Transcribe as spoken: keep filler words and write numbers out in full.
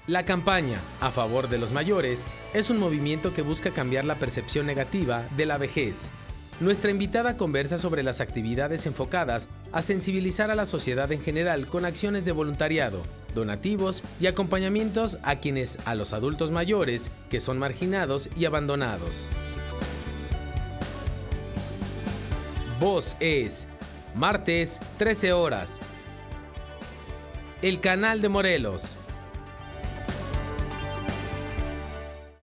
La campaña a favor de los mayores es un movimiento que busca cambiar la percepción negativa de la vejez. Nuestra invitada conversa sobre las actividades enfocadas a sensibilizar a la sociedad en general con acciones de voluntariado, donativos y acompañamientos a quienes, a los adultos mayores que son marginados y abandonados. Voz es martes, trece horas. El Canal de Morelos.